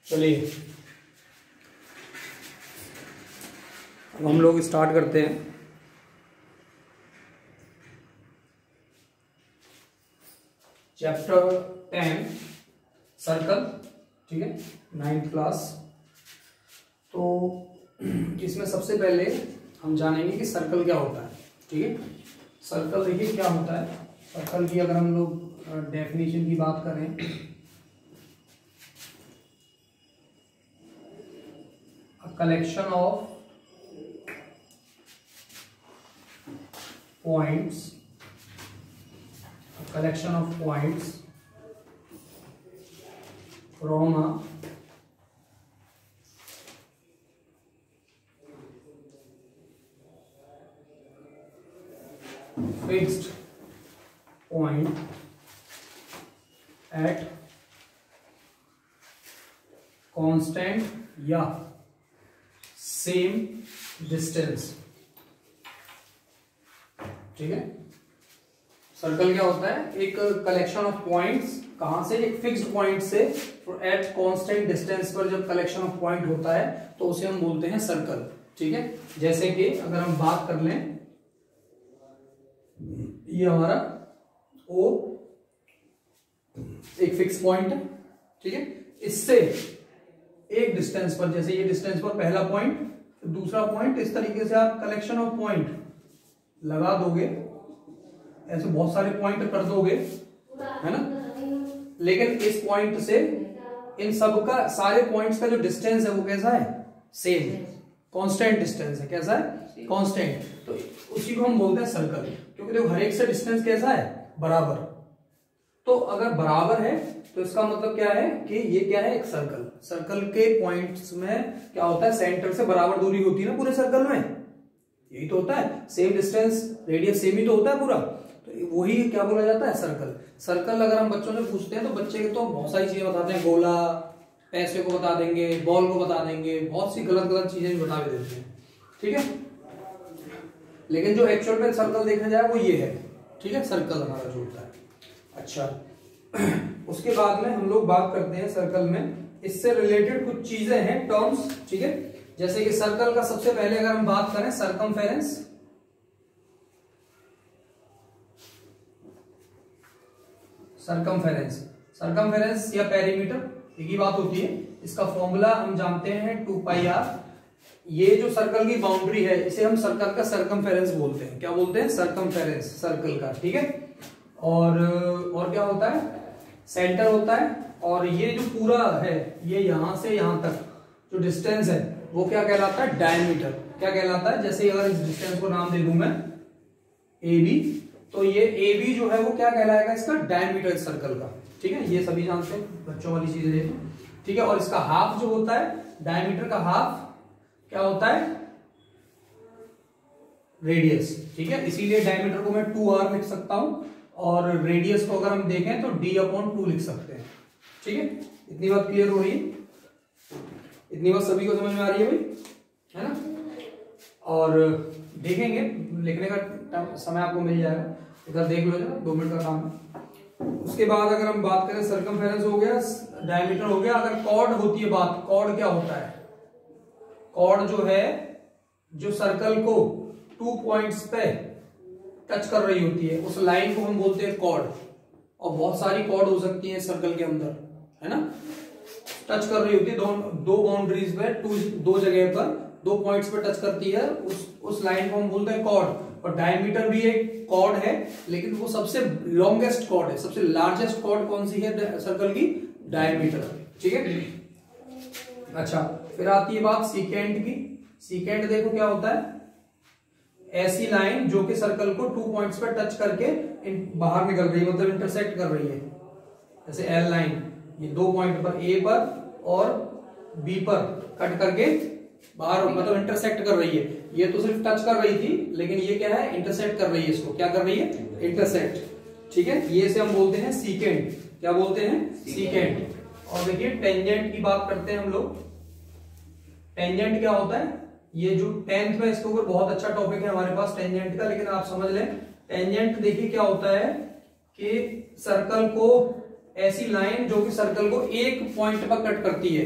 चलिए अब हम लोग स्टार्ट करते हैं। चैप्टर 10 सर्कल, ठीक है, 9th क्लास। तो इसमें सबसे पहले हम जानेंगे कि सर्कल क्या होता है। ठीक है, सर्कल देखिए क्या होता है। सर्कल की अगर हम लोग डेफिनेशन की बात करें, collection of points, a collection of points from a fixed point at constant या same distance। ठीक है, सर्कल क्या होता है? एक कलेक्शन ऑफ पॉइंट्स, कहां से? एक फिक्स्ड पॉइंट से एट कांस्टेंट डिस्टेंस पर जब कलेक्शन ऑफ पॉइंट होता है तो उसे हम बोलते हैं सर्कल। ठीक है, जैसे कि अगर हम बात कर लें, ये हमारा ओ एक फिक्स पॉइंट है। ठीक है, इससे एक डिस्टेंस पर, जैसे ये डिस्टेंस पर पहला पॉइंट, दूसरा पॉइंट, इस तरीके से आप कलेक्शन ऑफ पॉइंट लगा दोगे, ऐसे बहुत सारे पॉइंट कर दोगे, है ना। लेकिन इस पॉइंट से इन सब का, सारे पॉइंट्स का जो डिस्टेंस है वो कैसा है? सेम, कांस्टेंट डिस्टेंस है। कैसा है? कांस्टेंट। तो उसी को हम बोलते हैं सर्कल, क्योंकि देखो हर एक से डिस्टेंस कैसा है? बराबर। तो अगर बराबर है तो इसका मतलब क्या है कि ये क्या है? एक सर्कल। सर्कल के पॉइंट्स में क्या होता है? सेंटर से बराबर दूरी होती है ना पूरे सर्कल में, यही तो होता है। सेम डिस्टेंस, रेडियस सेम ही तो होता है पूरा, तो वही क्या बोला जाता है? सर्कल। सर्कल अगर हम बच्चों से पूछते हैं तो बच्चे के तो बहुत सारी चीजें बताते हैं, गोला, पैसे को बता देंगे, बॉल को बता देंगे, बहुत सी गलत गलत चीजें भी बता भी देते हैं। ठीक है, लेकिन जो एक्चुअल में सर्कल देखा जाए वो ये है। ठीक है, सर्कल हमारा जो होता है। अच्छा, उसके बाद में हम लोग बात करते हैं सर्कल में इससे रिलेटेड कुछ चीजें हैं, टर्म्स। ठीक है, जैसे कि सर्कल का सबसे पहले अगर हम बात करें सर्कमफेरेंस, सर्कमफेरेंस या पेरीमीटर एक ही बात होती है। इसका फॉर्मूला हम जानते हैं 2πr। ये जो सर्कल की बाउंड्री है इसे हम सर्कल का सर्कमफेरेंस बोलते हैं। क्या बोलते हैं? सर्कमफेरेंस, सर्कल का। ठीक है, और क्या होता है? सेंटर होता है, और ये जो पूरा है, ये यहां से यहां तक जो डिस्टेंस है वो क्या कहलाता है? डायमीटर। क्या कहलाता है? जैसे अगर इस डिस्टेंस को नाम दे दूं मैं AB, तो ये AB जो है वो क्या कहलाएगा? इसका डायमीटर सर्कल का। ठीक है, ये सभी जानते हैं, बच्चों वाली चीजें देखो। ठीक है, और इसका हाफ जो होता है, डायमीटर का हाफ क्या होता है? रेडियस। ठीक है, इसीलिए डायमीटर को मैं 2r लिख सकता हूं, और रेडियस को अगर हम देखें तो d/2 लिख सकते हैं। ठीक है, इतनी बात क्लियर हो रही है? इतनी बात सभी को समझ में आ रही है भाई, है ना? और देखेंगे, लिखने का समय आपको मिल जाएगा, इधर देख लो जरा, 2 मिनट का काम है। उसके बाद अगर हम बात करें, सर्कमफेरेंस हो गया, डायमीटर हो गया। अगर कॉर्ड होती है बात, कॉर्ड क्या होता है? कॉर्ड जो है, जो सर्कल को 2 पॉइंट्स पे टच कर रही होती है, उस लाइन को हम बोलते हैं कॉर्ड। और बहुत सारी कॉर्ड हो सकती है सर्कल के अंदर, है ना। टच कर रही होती है दो बाउंड्रीज पे, दो जगह पर, 2 पॉइंट्स पे टच करती है, उस लाइन को हम बोलते हैं कॉर्ड। और डायमीटर भी एक कॉर्ड है, लेकिन वो सबसे लॉन्गेस्ट कॉर्ड है। सबसे लार्जेस्ट कॉर्ड कौन सी है सर्कल की? डायमीटर। ठीक है, अच्छा, फिर आती है बात सीकेंट की। सीकेंट देखो क्या होता है? ऐसी लाइन जो कि सर्कल को 2 पॉइंट्स पर टच करके बाहर निकल रही है, मतलब इंटरसेक्ट कर रही है। जैसे एल लाइन, ये 2 पॉइंट पर, ए पर और बी पर कट करके बाहर, मतलब इंटरसेक्ट कर रही है। ये तो सिर्फ टच कर रही थी, लेकिन ये क्या है? इंटरसेक्ट कर रही है। इसको क्या कर रही है? इंटरसेक्ट। ठीक है, ये से हम बोलते हैं सीकेंट। क्या बोलते हैं? सीकेंट। और देखिए टेंजेंट की बात करते हैं हम लोग। टेंजेंट क्या होता है? ये जो 10th में इसके ऊपर बहुत अच्छा टॉपिक है हमारे पास टेंजेंट का, लेकिन आप समझ लें टेंजेंट देखिए क्या होता है कि सर्कल को, ऐसी लाइन जो कि सर्कल को एक पॉइंट पर कट करती है,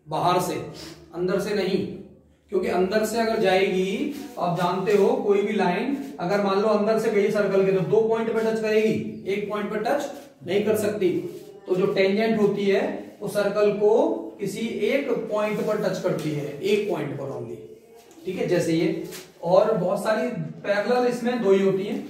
बाहर से, अंदर से नहीं, क्योंकि अंदर से अगर जाएगी आप जानते हो कोई भी लाइन अगर मान लो अंदर से गई सर्कल के तो 2 पॉइंट पे टच करेगी, 1 पॉइंट पे टच नहीं कर सकती। तो जो टेंजेंट होती है वो सर्कल को किसी एक पॉइंट पर टच करती है, एक पॉइंट पर ओनली, ठीक है, जैसे ये। और बहुत सारी पैरेलल इसमें 2 ही होती हैं,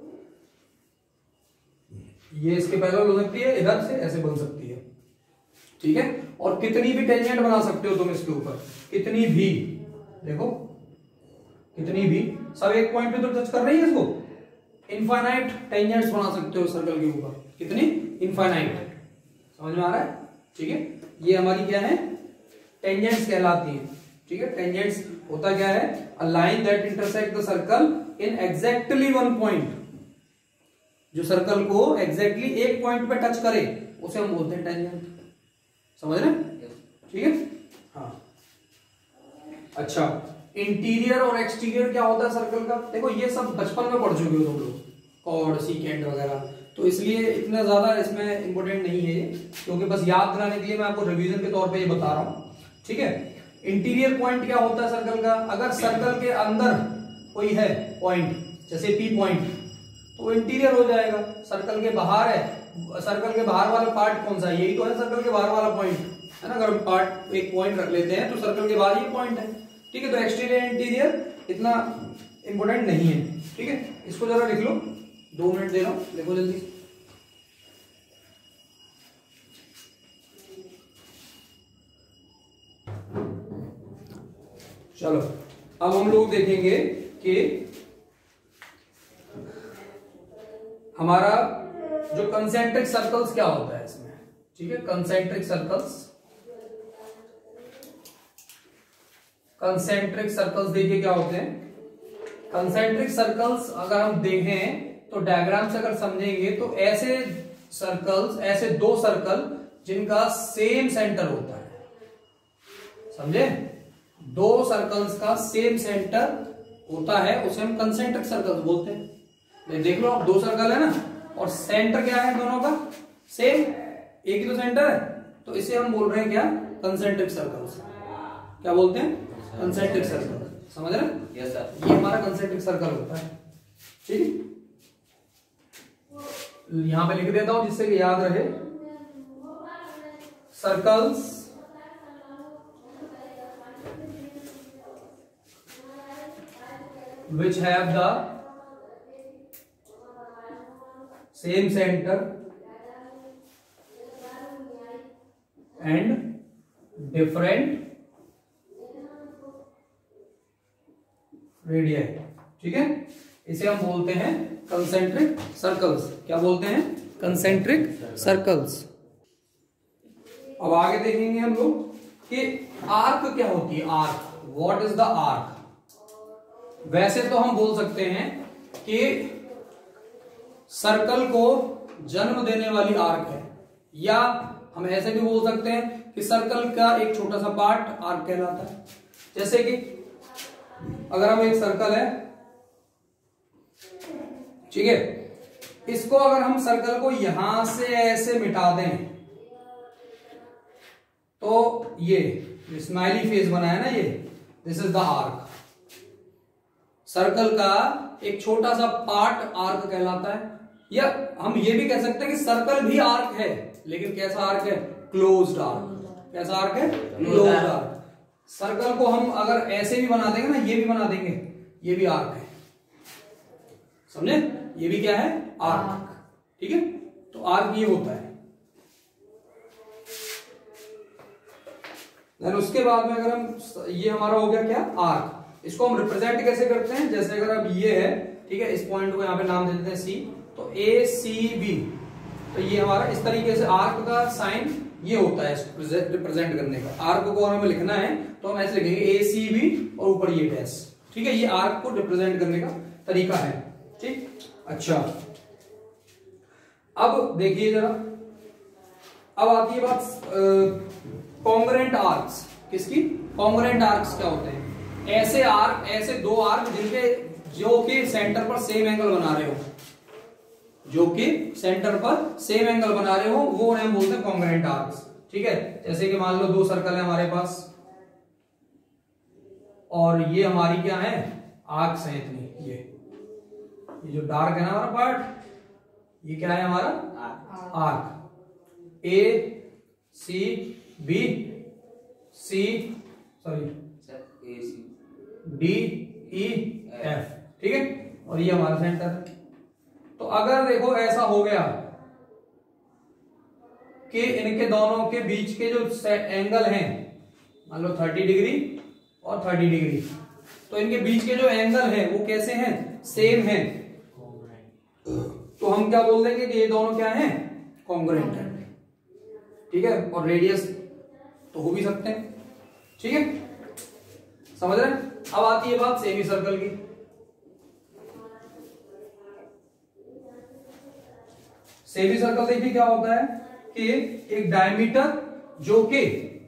ये इसके पैरेलल हो सकती है, इधर से ऐसे बन सकती है, ठीक है। और कितनी भी टेंजेंट बना सकते हो तुम इसके ऊपर, कितनी भी, देखो कितनी भी, सब एक पॉइंट पे तो टच कर रही है इसको। इनफाइनाइट टेंजेंट्स बना सकते हो सर्कल के ऊपर, कितनी, इनफाइनाइट। समझ में आ रहा है, ठीक है। ये हमारी क्या है, टेंजेंट्स कहलाती हैं, ठीक है। टेंजेंट्स होता क्या है, a line that intersect the circle in exactly 1 point, जो सर्कल को एग्जैक्टली एक पॉइंट पे टच करे उसे हम बोलते हैं टेंजेंट। समझ रहे, ठीक है, हाँ। अच्छा, इंटीरियर और एक्सटीरियर क्या होता है सर्कल का, देखो ये सब बचपन में पढ़ चुके हो तुम लोग, कॉर्ड, सीकेंट वगैरह, तो इसलिए इतना ज्यादा इसमें इंपॉर्टेंट नहीं है ये, क्योंकि बस याद दिलाने के लिए मैं आपको रिवीजन के तौर पे ये बता रहा हूं, ठीक है। इंटीरियर पॉइंट क्या होता है सर्कल का, अगर सर्कल के अंदर कोई है पॉइंट, जैसे पी पॉइंट, तो इंटीरियर हो जाएगा। सर्कल के बाहर है, सर्कल के बाहर वाला पार्ट कौन सा है, यही तो है सर्कल के बाहर वाला पॉइंट, है ना। अगर पार्ट एक पॉइंट रख लेते हैं तो सर्कल के बाहर ही पॉइंट है, ठीक है। तो एक्सटीरियर इंटीरियर इतना इंपॉर्टेंट नहीं है, ठीक है। इसको जरा लिख लो, 2 मिनट दे रहा हूं, लिखो जल्दी। चलो अब हम लोग देखेंगे कि हमारा जो कंसेंट्रिक सर्कल्स क्या होता है इसमें, ठीक है। कंसेंट्रिक सर्कल्स, कंसेंट्रिक सर्कल्स देखिए क्या होते हैं। कंसेंट्रिक सर्कल्स अगर हम देखें तो डायग्राम से अगर समझेंगे तो ऐसे सर्कल्स, ऐसे 2 सर्कल जिनका सेम सेंटर होता है, समझे, 2 सर्कल्स का सेम सेंटर होता है उसे हम कंसेंट्रिक सर्कल्स बोलते हैं। देख लो आप, 2 सर्कल है ना, और सेंटर क्या है दोनों का, सेम, एक ही तो सेंटर है, तो इसे हम बोल रहे हैं क्या, कंसेंट्रिक सर्कल्स। क्या बोलते हैं, कंसेंट्रिक सर्कल। समझ रहे, यस सर। ये हमारा कंसेंट्रिक सर्कल होता है, ठीक है। यहां पे लिख देता हूं जिससे कि याद रहे, circles which have the same center and different radius, ठीक है, इसे हम बोलते हैं कंसेंट्रिक सर्कल्स। क्या बोलते हैं, कंसेंट्रिक सर्कल्स। अब आगे देखेंगे हम लोग कि आर्क क्या होती है, arc, what is the arc. वैसे तो हम बोल सकते हैं कि सर्कल को जन्म देने वाली आर्क है, या हम ऐसे भी बोल सकते हैं कि सर्कल का एक छोटा सा पार्ट आर्क कहलाता है। जैसे कि अगर हम एक सर्कल है, ठीक है, इसको अगर हम सर्कल को यहां से ऐसे मिटा दें तो ये स्माइली फेस बना है ना, ये this is the arc. Circle का एक छोटा सा पार्ट आर्क कहलाता है। या हम ये भी कह सकते हैं कि सर्कल भी आर्क है, लेकिन कैसा आर्क है, क्लोज्ड आर्क। कैसा आर्क है, क्लोज्ड आर्क। सर्कल को हम अगर ऐसे भी बना देंगे ना, ये भी बना देंगे, ये भी आर्क है, समझे, ये भी क्या है, आर्क, ठीक है। तो आर्क ये होता है। देन उसके बाद में अगर हम, ये हमारा हो गया क्या, आर्क। इसको हम रिप्रेजेंट कैसे करते हैं, जैसे अगर अब ये है, ठीक है, इस पॉइंट को यहां पे नाम दे देते हैं सी, तो ए सी बी, तो ये हमारा इस तरीके से आर्क का साइन ये होता है रिप्रेजेंट करने का। आर्क को हमें लिखना है तो हम ऐसे लिखेंगे ए सी बी और ऊपर ये डैश, ठीक है। ये आर्क को रिप्रेजेंट करने का तरीका है, ठीक। अच्छा, अब देखिए जरा, अब आती है बात कॉन्ग्रुएंट आर्क्स। किसकी, कॉन्ग्रुएंट आर्क्स क्या होते हैं, ऐसे आर्क, ऐसे 2 आर्क जिनके, जो कि सेंटर पर सेम एंगल बना रहे हो, जो कि सेंटर पर सेम एंगल बना रहे हो, वो हम बोलते हैं कॉन्ग्रुएंट आर्क्स, ठीक है। जैसे कि मान लो दो सर्कल है हमारे पास और ये हमारी क्या है, आर्क्स हैं इतनी। ये जो डार्क है ना हमारा पार्ट, ये क्या है हमारा arc. A C B C sorry D E F, ठीक है। और ये हमारा सेंटर है। तो अगर देखो ऐसा हो गया कि इनके दोनों के बीच के जो एंगल हैं, मान लो 30 डिग्री और 30 डिग्री, तो इनके बीच के जो एंगल है वो कैसे हैं, सेम है। तो हम क्या बोल देंगे कि ये दोनों क्या हैं, कॉन्ग्रुएंट है, ठीक है। और रेडियस तो हो भी सकते हैं, ठीक है, समझ रहे हैं। अब आती है बात सेमी सर्कल की। सेमी सर्कल देखिए क्या होता है कि एक डायमीटर जो कि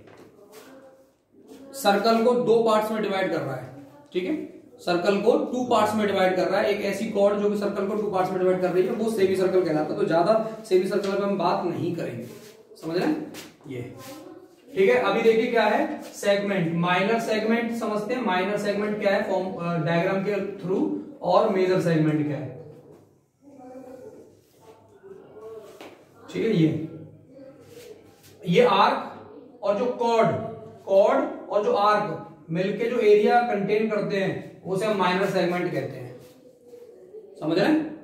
सर्कल को दो पार्ट्स में डिवाइड कर रहा है, ठीक है। सर्कल को टू पार्ट्स में डिवाइड कर रहा है, एक ऐसी कॉर्ड जो कि सर्कल को टू पार्ट्स में डिवाइड कर रही है, वो सेमी सर्कल कहलाता है। तो ज्यादा सेमी सर्कल पे हम बात नहीं करेंगे, समझ रहे हैं ये, ठीक है। अभी देखिए क्या है सेगमेंट, माइनर सेगमेंट समझते हैं। माइनर सेगमेंट क्या है फॉर्म डायग्राम के थ्रू, और मेजर सेगमेंट क्या है, ठीक है। ये आर्क और जो कॉर्ड और जो आर्क मिलके जो एरिया कंटेन करते हैं उसे हम माइनर सेगमेंट कहते हैं, समझ रहे हैं।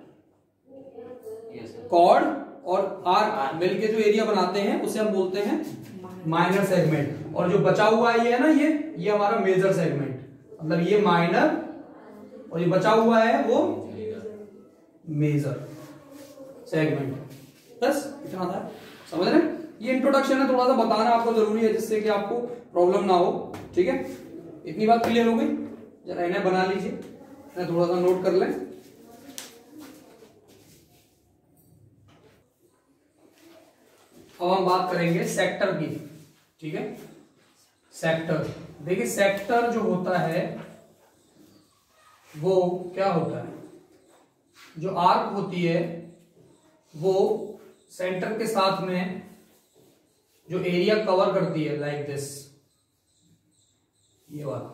कॉर्ड और आर्क मिलके जो एरिया बनाते हैं उसे हम बोलते हैं माइनर सेगमेंट। और जो बचा हुआ है ये है ना, ये हमारा मेजर सेगमेंट, मतलब ये माइनर और ये बचा हुआ है वो मेजर सेगमेंट। बस इतना था, समझ रहे हैं। ये इंट्रोडक्शन है, थोड़ा सा बताना आपको जरूरी है जिससे कि आपको प्रॉब्लम ना हो, ठीक है। इतनी बात क्लियर हो गई, जरा इन्हें बना लीजिए, इन्हें थोड़ा सा नोट कर लें। अब हम बात करेंगे सेक्टर की, ठीक है। सेक्टर, देखिए सेक्टर जो होता है वो क्या होता है, जो आर्क होती है वो सेंटर के साथ में जो एरिया कवर करती है, लाइक दिस, ये वाला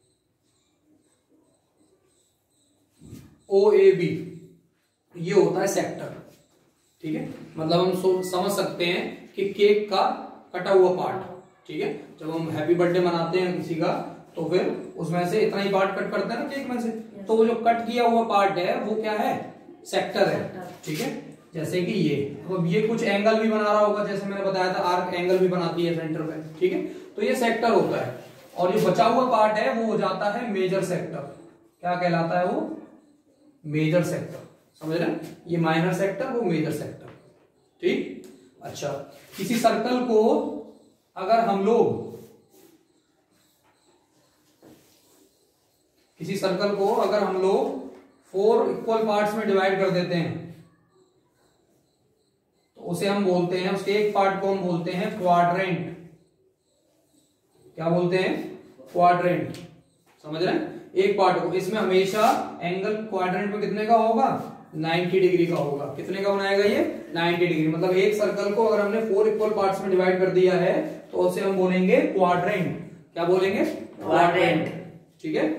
ओ ए बी, ये होता है सेक्टर, ठीक है। मतलब हम समझ सकते हैं कि केक का कटा हुआ पार्ट, ठीक है। जब हम हैप्पी बर्थडे मनाते हैं किसी का तो फिर उसमें से इतना ही पार्ट कट करते हैं ना केक में से, तो वो जो कट किया हुआ पार्ट है वो क्या है, सेक्टर है, ठीक है। जैसे कि ये, अब ये कुछ एंगल भी बना रहा होगा, जैसे मैंने बताया था आर्क एंगल भी बनाती है सेंटर पे, ठीक है। तो ये सेक्टर होता है। और जो बचा हुआ पार्ट है वो हो जाता है मेजर सेक्टर। क्या कहलाता है वो, मेजर सेक्टर, समझ रहे हैं। ये माइनर सेक्टर, वो मेजर सेक्टर, ठीक। अच्छा, किसी सर्कल को अगर हम लोग फोर इक्वल पार्ट्स में डिवाइड कर देते हैं तो उसे हम बोलते हैं, उसके एक पार्ट को हम बोलते हैं क्वाड्रेंट। क्या बोलते हैं, क्वाड्रेंट, समझ रहे हैं। एक पार्ट को, इसमें हमेशा एंगल क्वाड्रेंट में कितने का होगा, 90 डिग्री का होगा। कितने का बनाएगा ये, 90 डिग्री। मतलब एक सर्कल को अगर हमने फोर इक्वल पार्ट्स में डिवाइड कर दिया है तो उसे हम बोलेंगे क्वाड्रेंट। क्या बोलेंगे, क्वाड्रेंट, ठीक है।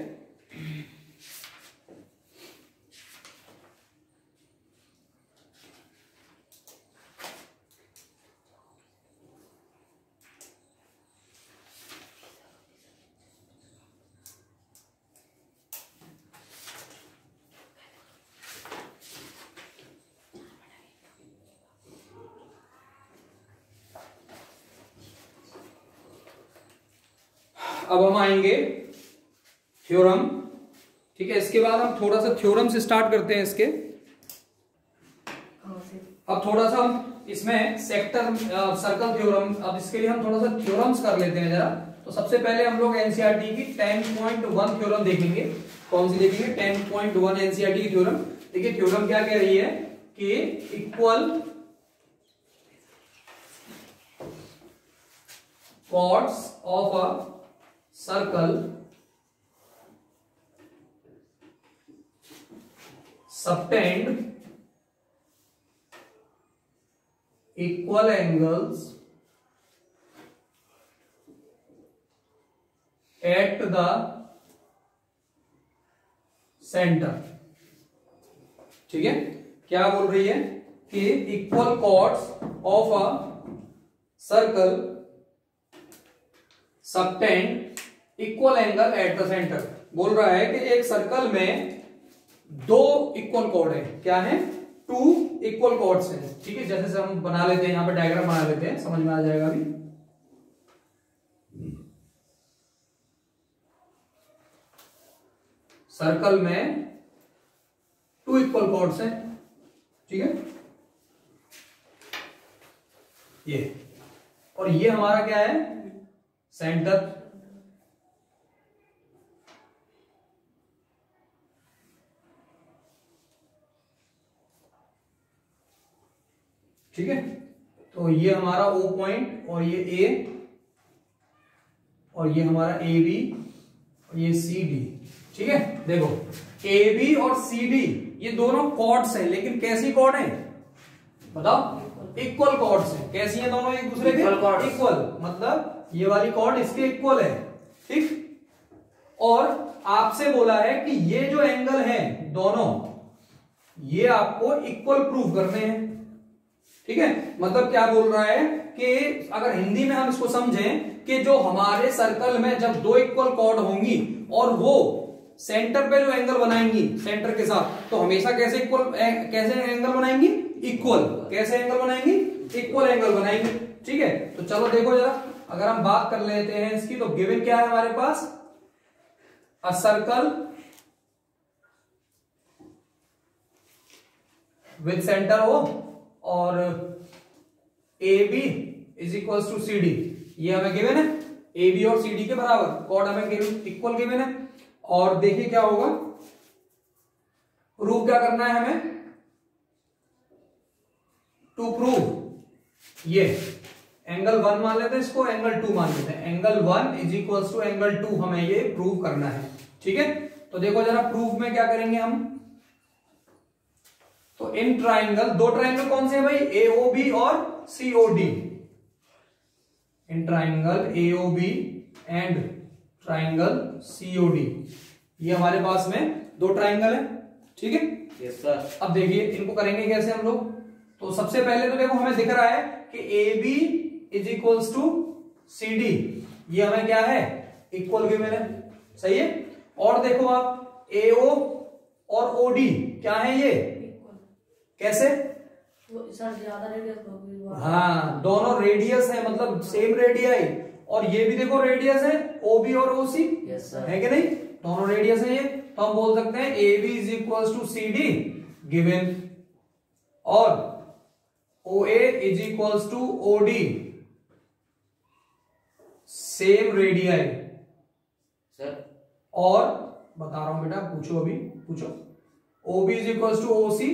अब हम आएंगे थ्योरम, ठीक है। इसके बाद हम थोड़ा सा थ्योरम से स्टार्ट करते हैं इसके। अब थोड़ा सा हम इसमें सेक्टर सर्कल थ्योरम, अब इसके लिए हम थोड़ा सा थ्योरम्स कर लेते हैं जरा। तो सबसे पहले हम लोग एनसीईआरटी की 10.1 थ्योरम देखेंगे। कौन सी देखेंगे, 10.1 एनसीईआरटी की थ्योरम। देखिए थ्योरम क्या कह रही है कि equal chords of a circle subtend equal angles at the centre. ठीक है, क्या बोल रही है कि equal chords of a circle subtend equal angle at the centre. बोल रहा है कि एक सर्कल में दो इक्वल कॉर्ड है। क्या है? टू इक्वल कॉर्ड्स हैं। ठीक है, जैसे से हम बना लेते हैं, यहां पर डायग्राम बना लेते हैं, समझ में आ जाएगा अभी। सर्कल में टू इक्वल कॉर्ड्स हैं। ठीक है, ये और ये हमारा क्या है? सेंटर। ठीक है, तो ये हमारा O पॉइंट और ये A और ये हमारा AB और ये CD। ठीक है, देखो AB और CD ये दोनों कॉर्ड्स हैं, लेकिन कैसी कॉर्ड है बताओ? इक्वल कॉर्ड्स हैं। कैसी हैं दोनों? एक दूसरे के इक्वल, मतलब ये वाली कॉर्ड इसके इक्वल है। ठीक, और आपसे बोला है कि ये जो एंगल है दोनों, ये आपको इक्वल प्रूव करने हैं। ठीक है, मतलब क्या बोल रहा है कि अगर हिंदी में हम इसको समझें कि जो हमारे सर्कल में जब दो इक्वल कॉर्ड होंगी और वो सेंटर पे जो एंगल बनाएंगी सेंटर के साथ, तो हमेशा कैसे एंगल बनाएंगी? इक्वल। कैसे एंगल बनाएंगी? इक्वल एंगल बनाएंगी। ठीक है, तो चलो देखो जरा, अगर हम बात कर लेते हैं इसकी, तो गिवन क्या है हमारे पास? A circle with centre O और AB is equal to CD। ये हमें गिवन है, AB और CD के बराबर कॉर्ड हमें इक्वल गिवन है। और देखिए क्या होगा, प्रूव क्या करना है हमें? टू प्रूव ये एंगल 1 मान लेते हैं, इसको एंगल 2 मान लेते हैं। Angle 1 is equal to angle 2 हमें ये प्रूव करना है। ठीक है, तो देखो जरा प्रूफ में क्या करेंगे हम। तो इन ट्राइंगल, दो ट्राइंगल कौन से हैं भाई? AOB और COD। In triangle AOB and triangle COD, ये हमारे पास में दो ट्राइंगल है। ठीक है, यस सर। अब देखिए इनको करेंगे कैसे हम लोग। तो सबसे पहले तो देखो हमें दिख रहा है कि AB is equals to CD, ये हमें क्या है? इक्वल गिवन है। सही है, और देखो आप AO और OD क्या है? ये कैसे? सर ज्यादा रेडियस होगी। हाँ, दोनों रेडियस है, मतलब सेम रेडियस है। और ये भी देखो रेडियस है, OB और OC। Yes sir. है कि नहीं? दोनों रेडियस है ये, तो हम बोल सकते हैं AB is equal to CD given, और OA is equal to OD same radius sir. और बता रहा हूं बेटा, पूछो अभी, पूछो। OB is equal to OC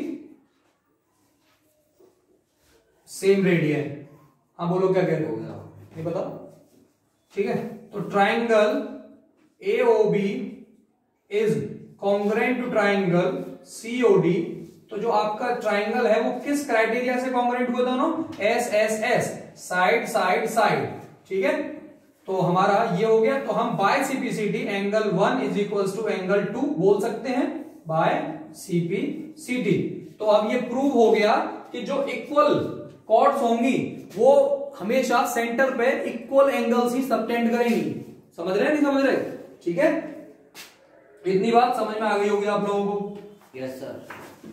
same radius. हाँ बोलो क्या कह रहे हो? ये बताओ। ठीक है, तो triangle AOB is congruent to triangle COD। तो जो आपका ट्राइंगल है वो किस क्राइटेरिया से कॉन्ग्रुएंट हुए दोनों? SSS, side side side. ठीक है, तो हमारा ये हो गया। तो हम by CPCT angle 1 is equal to angle 2 बोल सकते हैं बाय CPCT। तो अब ये प्रूव हो गया कि जो इक्वल कॉर्ड्स होंगी वो हमेशा सेंटर पे इक्वल एंगल्स ही सबटेंड करेंगी। समझ रहे हैं नहीं समझ रहे? ठीक है, इतनी बात समझ में आ गई होगी आप लोगों को। Yes sir.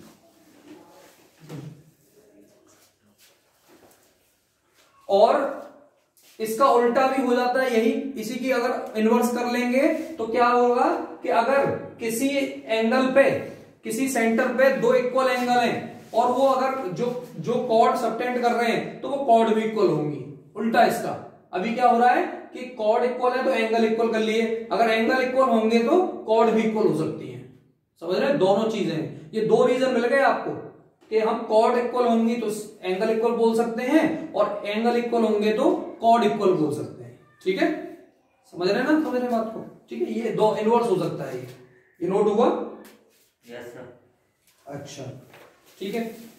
और इसका उल्टा भी हो जाता है यही, इसी की अगर इन्वर्स कर लेंगे तो क्या होगा कि अगर किसी एंगल पे, किसी सेंटर पे दो इक्वल एंगल हैं और वो अगर जो कॉर्ड सबटेंड कर रहे हैं तो वो कॉर्ड भी इक्वल होंगी। उल्टा इसका, अभी क्या हो रहा है कि कॉर्ड इक्वल है तो एंगल इक्वल कर लिए, अगर एंगल इक्वल होंगे तो कॉर्ड भी इक्वल हो सकती है। समझ रहे हैं? दोनों चीजें हैं। ये दो रीजन मिल गए आपको कि हम कॉर्ड इक्वल होंगी तो एंगल इक्वल बोल सकते हैं, और एंगल इक्वल होंगे तो कॉर्ड इक्वल बोल सकते हैं। ठीक है, समझ रहे हैं ना? समझ रहे बात को? ठीक है, ये दो इनवर्स हो सकता है। ये नोट हुआ? Yes sir. अच्छा, ठीक है।